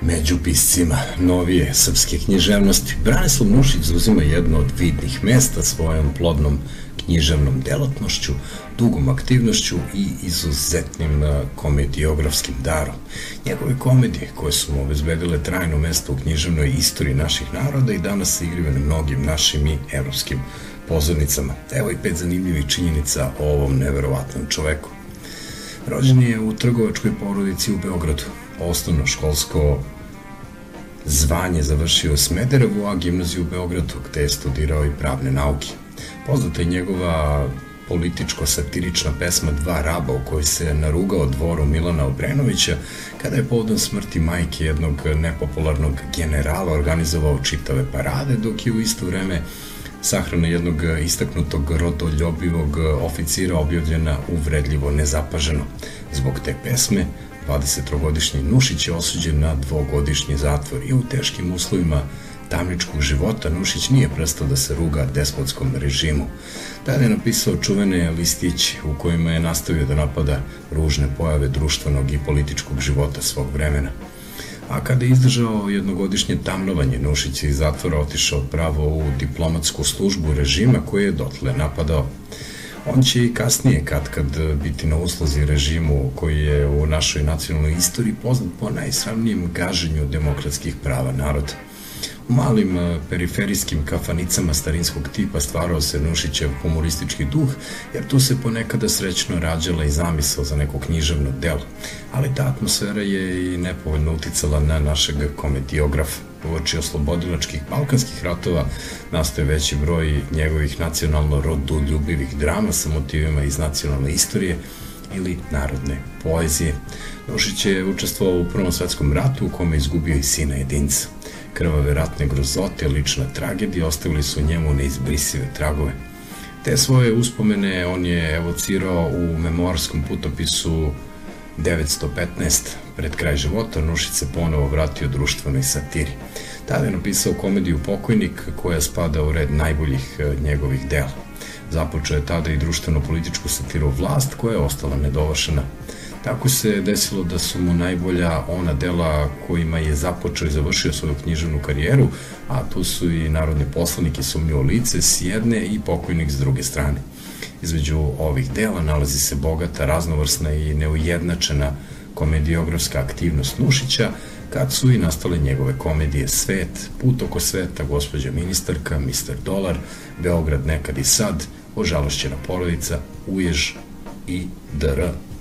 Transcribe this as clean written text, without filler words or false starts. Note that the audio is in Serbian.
Među piscima novije srpske književnosti Branislav Nušić zauzima jedno od vidnih mesta svojom plodnom književnom delatnošću, dugom aktivnošću i izuzetnim komediografskim darom. Njegove komedije, koje su mu obezbedile trajno mesto u književnoj istoriji naših naroda i danas se igraju na mnogim našim i evropskim pozornicama. Evo i 5 zanimljivih činjenica o ovom neverovatnom čoveku. Rođen je u trgovačkoj porodici u Beogradu. Osnovno školsko zvanje završio u Smederevu, a gimnaziju u Beogradu, gde je studirao i pravne nauke. Poznata je njegova političko-satirična pesma Dva raba, u kojoj se narugao dvoru Milana Obrenovića kada je povodom smrti majke jednog nepopularnog generala organizovao čitave parade, dok je u isto vreme sahrana jednog istaknutog rodoljubivog oficira objavljena uvredljivo nezapaženo. Zbog te pesme 23-godišnji Nušić je osuđen na 2-godišnji zatvor i u teškim uslovima tamničkog života Nušić nije prestao da se ruga despotskom režimu. Tada je napisao čuvene listići u kojima je nastavio da napada ružne pojave društvenog i političkog života svog vremena. A kada je izdržao jednogodišnje tamnovanje, Nušić je iz zatvora otišao pravo u diplomatsku službu režima koji je dotle napadao. On će i kasnije kad biti na usluzi režimu koji je u našoj nacionalnoj istoriji poznat po najsramnijem gaženju demokratskih prava naroda. U malim periferijskim kafanicama starinskog tipa stvarao se Nušićev humoristički duh, jer tu se ponekada srećno rađala i zamisao za neko književno delo, ali ta atmosfera je i nepovoljno uticala na našeg komediografa. Uoči oslobodilačkih balkanskih ratova nastoje veći broj njegovih nacionalno-rodoljubivih drama sa motivima iz nacionalne istorije ili narodne poezije. Nušić je učestvovao u Prvom svetskom ratu u kome je izgubio i sina jedinca. Krvave ratne grozote, lična tragedija ostavili su njemu neizbrisive tragove. Te svoje uspomene on je evocirao u memoarskom putopisu 915. Pred kraj života Nušić se ponovo vratio društvenoj satiri. Tada je napisao komediju Pokojnik, koja spada u red najboljih njegovih dela. Započeo je tada i društveno-političku satiru Vlast, koja je ostala nedovršena. Tako se desilo da su mu najbolja ona dela kojima je započeo i završio svoju književnu karijeru, a tu su i Narodni poslanik i Sumnjivo lice s jedne i Pokojnik s druge strane. Između ovih dela nalazi se bogata, raznovrsna i neujednačena komediografska aktivnost Nušića, kad su i nastale njegove komedije Svet, Put oko sveta, Gospođa ministarka, Mister Dolar, Beograd nekad i sad, Ožalošćena porodica, Ujež i dr.